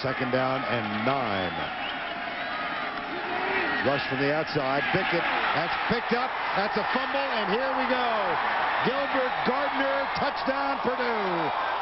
2nd down and 9. Rush from the outside. Pickett. That's picked up. That's a fumble. And here we go. Gilbert Gardner. Touchdown Purdue.